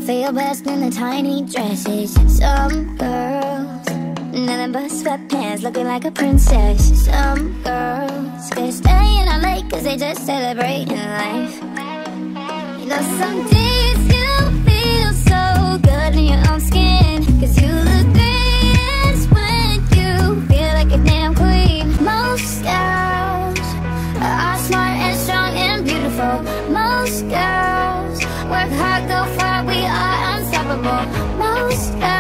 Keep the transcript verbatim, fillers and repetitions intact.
feel best in the tiny dresses. Some girls, nothing but sweatpants, looking like a princess. Some girls could stay in L A cause they just celebrating life. You know, some days you feel so good in your own skin, cause you look greatest when you feel like a damn queen. Most girls are smart and strong and beautiful. Most girls work hard, go far, we are unstoppable. Most girls